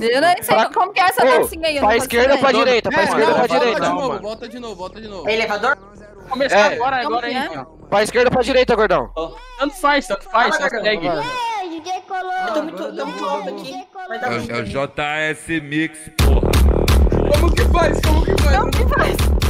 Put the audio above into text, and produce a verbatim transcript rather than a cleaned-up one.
Eu não sei pra... como que é essa dancinha aí. Pra esquerda ou pra direita? Pra esquerda ou pra direita? Volta de novo, volta de novo, volta de novo. Elevador? Começar é. agora, agora aí. Pra esquerda ou pra direita, gordão? Tanto faz, tanto faz, só segue. Eu tô muito, tô muito alto aqui. É o J S Mix, porra. Como que faz? Como que faz? Como que faz?